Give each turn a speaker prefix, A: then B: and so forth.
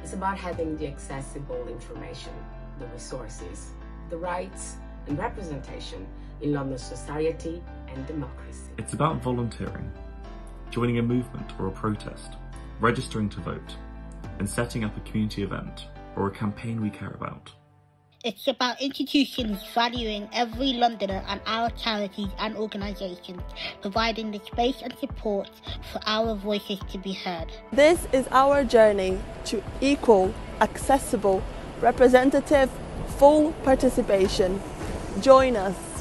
A: It's about having the accessible information, the resources, the rights and representation in London society and democracy.
B: It's about volunteering, joining a movement or a protest, registering to vote, and setting up a community event or a campaign we care about.
C: It's about institutions valuing every Londoner and our charities and organisations, providing the space and support for our voices to be heard.
D: This is our journey to equal, accessible, representative, full participation. Join us.